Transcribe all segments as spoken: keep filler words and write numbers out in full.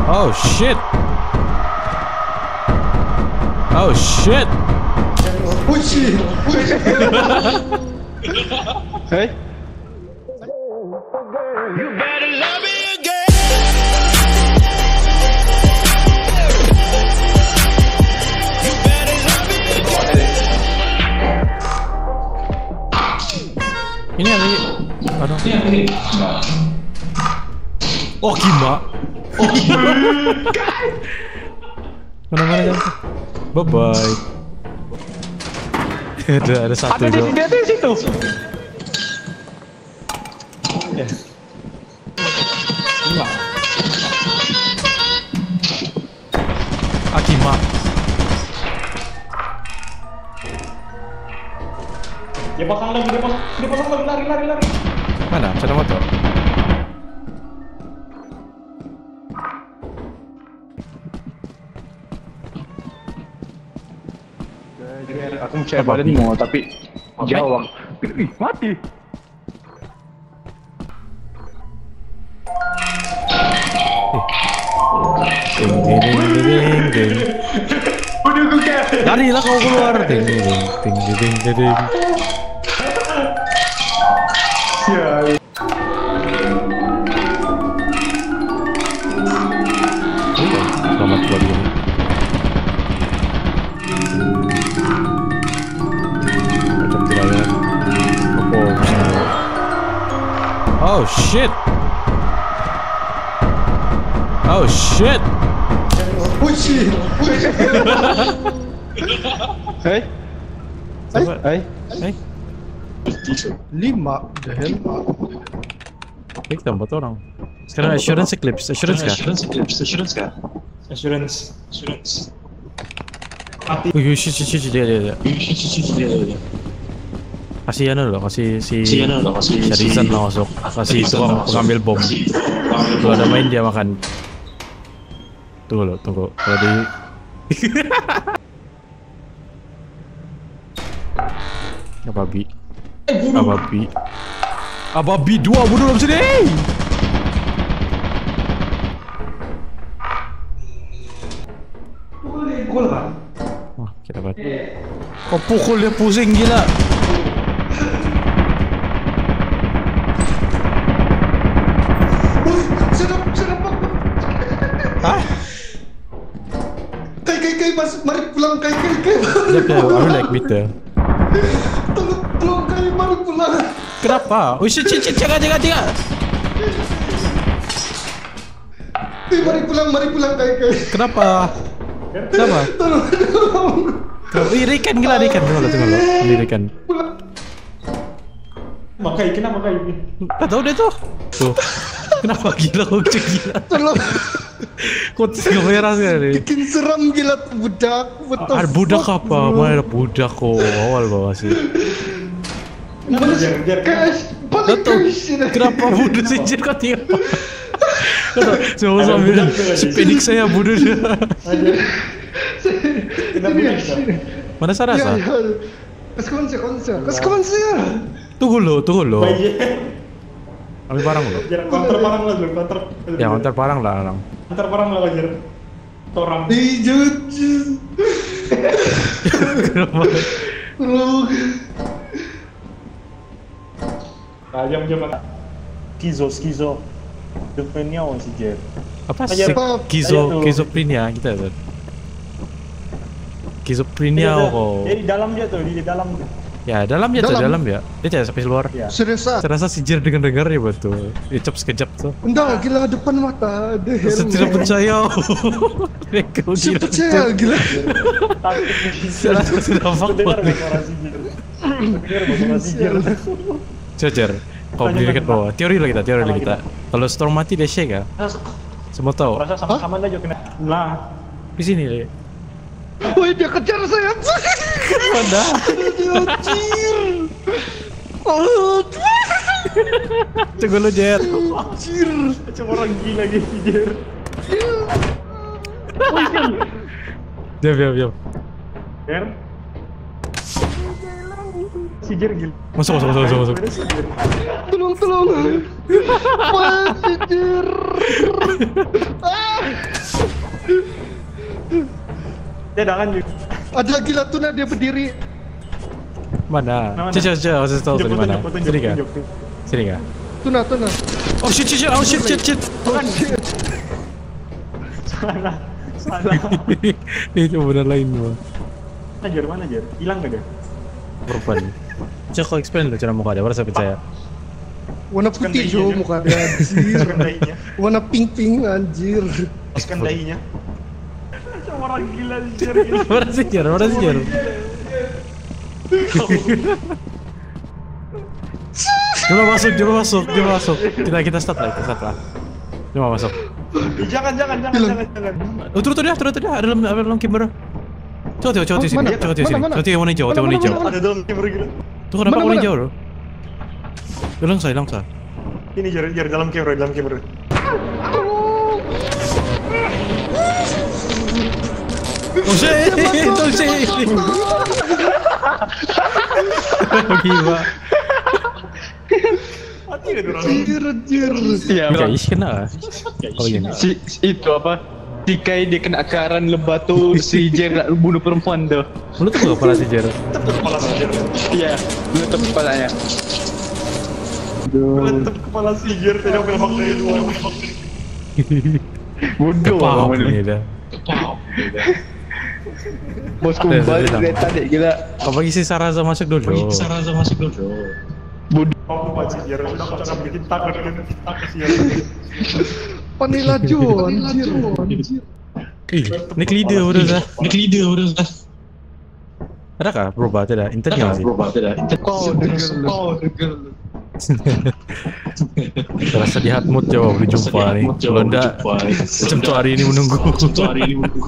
Oh shit. Oh shit. Oh shit. Hey. You better love me again. You better love me again. Ini yang ini. Aduh. Ini yang ini. Oh Kima. Oh Kima. Mana-mana kan? Bye bye. ada ada satu. Ada di di atas situ. Ya. Enggak. Akima. Dia pasang lagi, dia pasang, dia pasang lagi, lari, lari, lari. Mana? Sepeda motor. Aku mencari badanmu, tapi jauh. Ih, mati. Ding ding ding ding ding. Udah gue kayak. Larilah kau keluar. Ding ding ding ding ding ding. Sial. Selamat buat ini. Macam tirayan. Oh shit. Oh shit. Oh shit. Hey. Hey. Hey. Hey, Lima. The hell. kita empat orang. Sekarang assurance eclipse, assurance kah? Assurance eclipse, assurance kah? Assurance. Assurance. Wih, shit, shit, shit, dia, dia, dia. Kasih Yana dulu, kasih si Si Yana dulu, kasih si Rizan lah masuk. Kasih tukang pengambil bom. Kalau ada main dia makan. Tunggu lo, tunggu. Kalau di Ababi. Ababi. Ababi dua bunuh dalam sini. Pukul kan? Wah, kita dapat. Kau pukul dia pusing gila. Sedap, sedap. Hah? Kai, kai, kai, mas, mari pulang, kai, kai, kai. Lihat ya, aku like bitter. Tolong, tolong, kai, mari pulang. Kenapa? Oh shit, shit, shit, jangan, jangan, jangan. Kai, mari pulang, mari pulang, kai, kai. Kenapa? Kenapa? Tolong, tolong. Kenapa? Ih, Rikan gila, Rikan. Tunggu lo, tunggu lo. Ini Rikan. Makai, kenapa kai ini? Tak tahu dia tuh. Tuh. Kenapa gila kau cek gila? Tolong. Kau tengok merah sekali. Bikin seram gila budak. Betul. Ada budak apa? Mana ada budak kok? Awal bawa sih. Mana sih? Guys, balik Betul. guys. Kenapa bunuh si Jin kau tengok? Kau semua sambil sepedik saya bunuh dia. Mana Sarasa? Kas konser, konser. Kas konser. Tunggu lo, tunggu lo. Ambil barang lo. Counter barang lah dulu, counter. Ya, antar barang lah orang. Counter barang lah wajar. Torang. Di jujur. Kenapa? Tolong. Ah, jam jam. Skizo, skizo. Depannya si Jer. Apa Ajar, sih? Pak. Kizo, Ajar tuh. kizoprinia kita tuh. Kizoprinia kok. Eh, di dalam dia tuh, di dalam. Ya, dalam ya tuh, Dalam. dalam ya. Dia tidak sampai keluar. Ya. Serius ah? Saya rasa si Jer dengar-dengar ya betul. Dia cap sekejap tuh. Enggak, gila depan mata. The hell. Saya tidak percaya. Mereka Saya gila. percaya gila. Saya rasa sudah Dengar fakta. suara si Jer. Dengar suara si Jer. Jajar, kau berdiri dekat bawah. Teori lah kita, teori lah kita. Kalau Storm mati dia shake ya? Semua tahu. Rasa sama-sama aja kena. Nah, Di sini deh. Woi, dia kejar saya. Mana? Anjir. Oh, Tunggu lo Jer. anjir. macam orang gila gitu si Jer. Diam, diam, diam. Jer. Si Jer gila. Masuk, masuk, masuk, masuk, masuk. Si Jer. Tolong, tolong. Anjir. Ah. Dia ada kan juga. Ada gila tuna dia berdiri. Mana? Mana? Cek cek cek, harus tahu Tunjuk, di mana. tunjuk, tunjuk, Sini kah? tunjuk, tunjuk. Sini kah? Tuna tuna. Oh shit shit shit, oh shit shit shit. Bukan. Salah. Salah. Itu benar lain gua. Mana Jer? Mana Jer? Hilang gak dia? Perban. Cek kau explain dulu cara muka dia, baru saya percaya. Warna putih Kan Jo dahinya, muka dia anjir. Masukkan dahinya. Warna pink pink anjir. Masukkan dahinya. Macam orang gila Jer. Mana sih Jer? Mana sih Jer? Coba masuk, coba masuk, coba masuk. Kita kita start lah, kita start lah. Coba masuk. Jangan jangan jangan jangan jangan. Oh turun turun dia, turun turun dia. Ada dalam ada dalam kamera. Coba tengok, coba tengok sini, mana? coba tengok sini. Mana, mana? Coba tengok warna hijau, tengok warna Mana, hijau. mana, Ada dalam kamera gila. Tuh kenapa Mana, warna mana? hijau bro? Hilang saya, hilang saya. Ini Jer, Jer dalam kamera, dalam kamera. Oh shit, oh shit. Gila. Mati gak orang? Anjir anjir. Iya, Enggak Bang. isi kena. Kalau gini. Si, si itu apa? Si Kai dia kena akaran lebah tu si Jer nak bunuh perempuan tu. Lu tuh kepala si Jer. Kepala si Jer. Iya, menutup kepalanya. Meletup kepala si Jer. Tidak boleh pakai dua. Bodoh Kepala abang ini ni. dah. Bos Dah, kumbal dah, dah. dari tadi gila. Kau bagi si Saraza masuk dulu. Saraza masuk dulu. Bodoh. Kamu buat si Jer. Sudah kau jangan bikin takut kan? Takut si Jer. Panila Jo anjir. Anjir. Ih, Nick leader udah dah. Nick leader udah dah. Adakah berubah tidak? Internnya masih. Berubah tidak? Kau dengar lu. Kau dengar. Terasa di hard mood jauh udah jumpa nih. Kalau enggak, macam tu hari ini menunggu. Satu hari ini menunggu.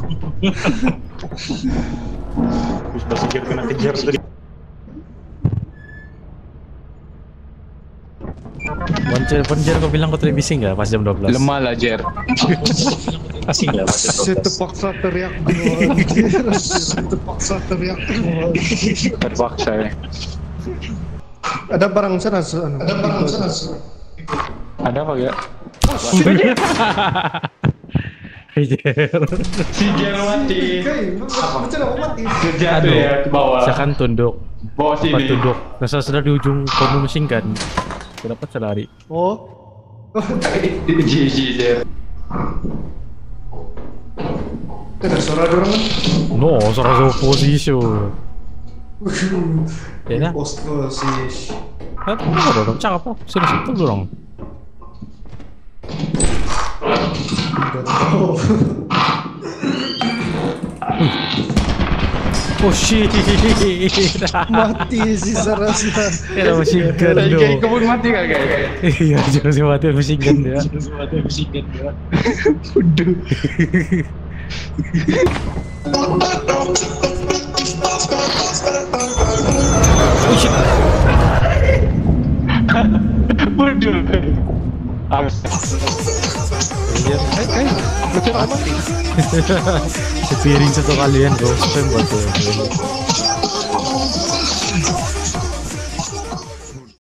Sudah si Jer kena kejar tadi. Panjer, panjer kau bilang kau tadi bising nggak pas jam dua belas? Lemah lah Jer. Asing ya macam Saya terpaksa teriak Jo anjir. Saya terpaksa teriak Jo. Terpaksa ya. Ada barang sana sana. Ada barang sana. Ada apa ya? Panjer. Si Jer mati. Kai, macam mana mati? Jatuh ya ke bawah. Saya kan tunduk. Bawah Pas sini. tunduk. Rasa sudah di ujung kau mesin kan. Saya dapat saya lari. Oh. Ji ji Jer. Ada suara orang kan? No, suara position. Ya dah. Posto sih. Apa orang cakap apa? Serius itu dorong. Tidak tahu. Oh shit. Mati si Sarasa. Ya machine gun Kai do. Kai kebun mati kah Kai? Iya, jangan sih mati machine gun dia. Sesuatu yang bisingkan dia. Bodoh. Oh shit. Bodoh. Sepiring satu kalian kau spam buat tu.